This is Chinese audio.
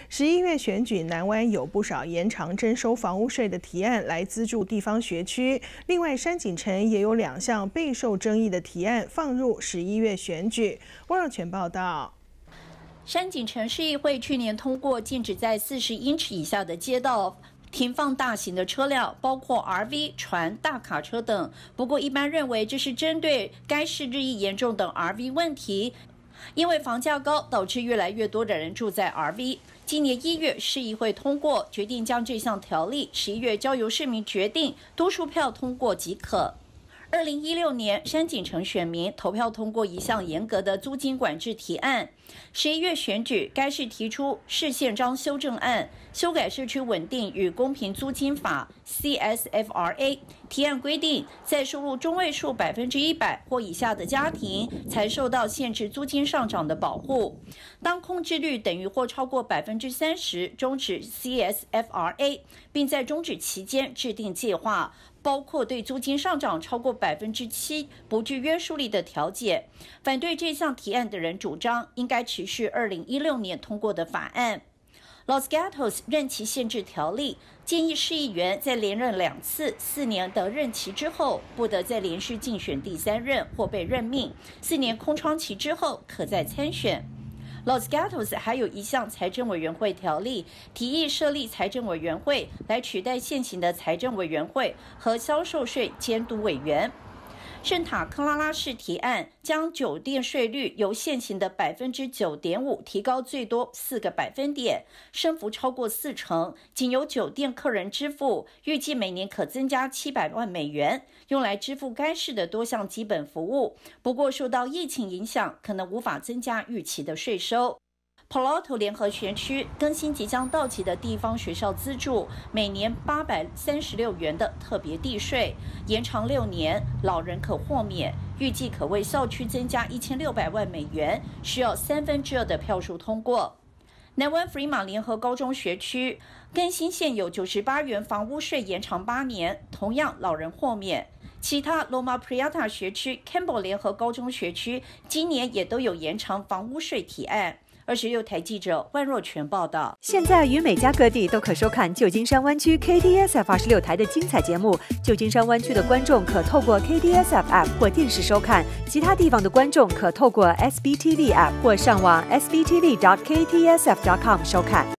11月选举，南湾有不少延长征收房屋税的提案来资助地方学区。另外，山景城也有2项备受争议的提案放入11月选举。汪若权报道。 山景城市议会去年通过禁止在40英尺以下的街道停放大型的车辆，包括 RV、船、大卡车等。不过，一般认为这是针对该市日益严重的 RV 问题，因为房价高导致越来越多的人住在 RV。今年1月，市议会通过决定将这项条例11月交由市民决定，多数票通过即可。 2016年，山景城选民投票通过一项严格的租金管制提案。11月选举，该市提出市宪章修正案，修改社区稳定与公平租金法 （CSFRA）。提案规定，在收入中位数100%或以下的家庭，才受到限制租金上涨的保护。当空置率等于或超过30%，终止 CSFRA， 并在终止期间制定计划。 包括对租金上涨超过7%不具约束力的调解。反对这项提案的人主张，应该持续2016年通过的法案。Los Gatos 任期限制条例建议市议员在连任2次4年的任期之后，不得再连续竞选第3任或被任命；4年空窗期之后，可再参选。 Los Gatos 还有一项财政委员会条例，提议设立财政委员会来取代现行的财政委员会和销售税监督委员。圣塔克拉拉市提案将酒店税率由现行的9.5%提高最多4个百分点，升幅超过40%，仅由酒店客人支付，预计每年可增加700万美元，用来支付该市的多项基本服务。不过，受到疫情影响，可能无法增加预期的税收。 Palo Alto 联合学区更新即将到期的地方学校资助，每年836元的特别地税，延长6年，老人可豁免，预计可为校区增加1600万美元，需要2/3的票数通过。南湾弗里马联合高中学区更新现有98元房屋税，延长8年，同样老人豁免。 其他 Loma Prieta 学区、Campbell 联合高中学区今年也都有延长房屋税提案。26台记者万若权报道。 现在于美加各地都可收看旧金山湾区 KDSF 26台的精彩节目。旧金山湾区的观众可透过 KDSF App 或电视收看，其他地方的观众可透过 SBTV App 或上网 sbtv.ktsf.com 收看。